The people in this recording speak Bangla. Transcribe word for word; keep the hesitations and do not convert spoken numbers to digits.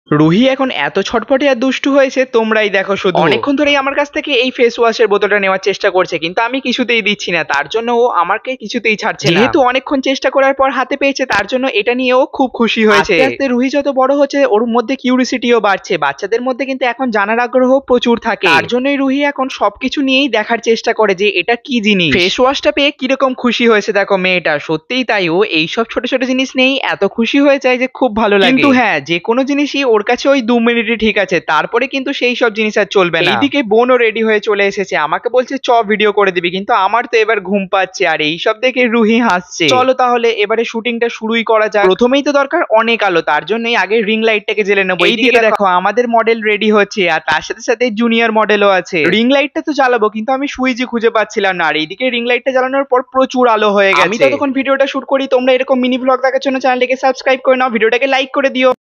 রুহি এখন এত ছটফটে আর দুষ্টু হয়েছে তোমরাই দেখো শুধু। অনেকক্ষণ ধরেই আমার কাছ থেকে এই ফেস ওয়াশের বোতলটা নেওয়ার চেষ্টা করছে, কিন্তু আমি কিছুতেই দিচ্ছি না, তার জন্য ও আমাকে কিছুতেই ছাড়ছে না। যেহেতু অনেকক্ষণ চেষ্টা করার পর হাতে পেয়েছে, তার জন্য এটা নিয়ে ও খুব খুশি হয়েছে। আস্তে আস্তে রুহি যত বড় হচ্ছে ওর মধ্যে কিউরিসিটিও বাড়ছে। বাচ্চাদের মধ্যে কিন্তু এখন জানার আগ্রহ প্রচুর থাকে, তার জন্যই রুহি এখন সবকিছু নিয়েই দেখার চেষ্টা করে যে এটা কি জিনিস। ফেস ওয়াশটা পেয়ে কিরকম খুশি হয়েছে দেখো মেয়েটা, সত্যিই তাই। ও এইসব ছোট ছোট জিনিস নিয়েই এত খুশি হয়ে যায় যে খুব ভালো লাগে। কিন্তু হ্যাঁ, যে কোনো জিনিসই ওর কাছে ওই দু মিনিটই ঠিক আছে, তারপরে কিন্তু সেই সব জিনিস আর চলবে না। এইদিকে বোনও রেডি হয়ে চলে এসেছে, আমাকে বলছে চ ভিডিও করে দিবি, কিন্তু আমার তো এবার ঘুম পাচ্ছে আর এইসব দেখে রুহি হাসছে। চলো তাহলে এবারে শুটিংটা শুরুই করা যাক। প্রথমেই তো দরকার অনেক আলো, তার জন্যই আগে রিং লাইটটাকে জ্বেলে নেবো। এইদিকে দেখো আমাদের মডেল রেডি হচ্ছে, আর তার সাথে সাথে জুনিয়র মডেলও আছে। রিং লাইটটা তো জ্বালাবো, কিন্তু আমি সুইচই খুঁজে পাচ্ছিলাম না, আর এইদিকে রিং লাইটটা জ্বালানোর পর প্রচুর আলো হয়ে গেছে। আমি ততক্ষণ ভিডিওটা শুট করি, তোমরা এরকম মিনি ব্লগ দেখার জন্য চ্যানেলটাকে সাবস্ক্রাইব করে নাও, ভিডিওটাকে লাইক করে দিও।